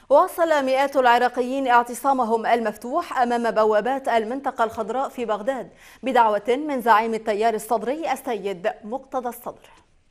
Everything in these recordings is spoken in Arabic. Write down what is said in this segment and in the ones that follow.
واصل مئات العراقيين اعتصامهم المفتوح أمام بوابات المنطقة الخضراء في بغداد بدعوة من زعيم التيار الصدري السيد مقتدى الصدر.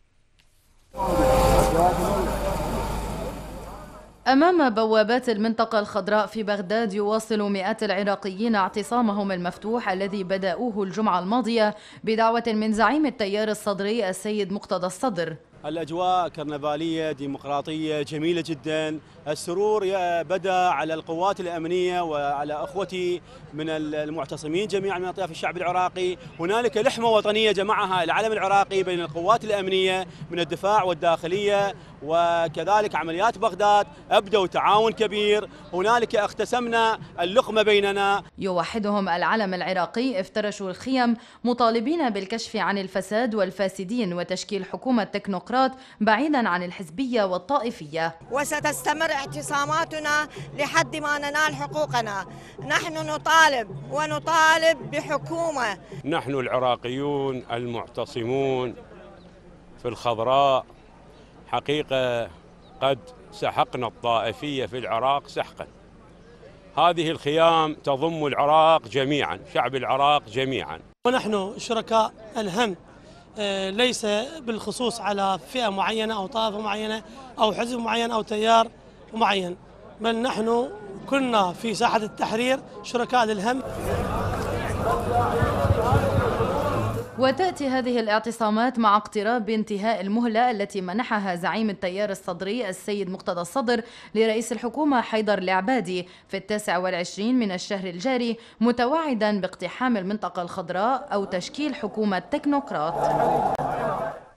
أمام بوابات المنطقة الخضراء في بغداد يواصل مئات العراقيين اعتصامهم المفتوح الذي بدأوه الجمعة الماضية بدعوة من زعيم التيار الصدري السيد مقتدى الصدر. الأجواء كرنفالية ديمقراطية جميلة جدا. السرور بدأ على القوات الأمنية وعلى أخوتي من المعتصمين جميعا من أطياف الشعب العراقي. هنالك لحمة وطنية جمعها العلم العراقي بين القوات الأمنية من الدفاع والداخلية، وكذلك عمليات بغداد أبدوا تعاون كبير. هنالك اختسمنا اللقمة بيننا. يوحدهم العلم العراقي، افترشوا الخيم مطالبين بالكشف عن الفساد والفاسدين وتشكيل حكومة تكنوقراط بعيدا عن الحزبية والطائفية. وستستمر اعتصاماتنا لحد ما ننال حقوقنا. نحن نطالب بحكومة. نحن العراقيون المعتصمون في الخضراء حقيقة قد سحقنا الطائفية في العراق سحقا. هذه الخيام تضم العراق جميعا، شعب العراق جميعا. ونحن شركاء الهم، ليس بالخصوص على فئة معينة أو طائفة معينة أو حزب معين أو تيار معين، بل نحن كنا في ساحة التحرير شركاء للهم. وتأتي هذه الاعتصامات مع اقتراب انتهاء المهلة التي منحها زعيم التيار الصدري السيد مقتدى الصدر لرئيس الحكومة حيدر العبادي في 29 من الشهر الجاري، متوعدا باقتحام المنطقة الخضراء أو تشكيل حكومة تكنوقراط.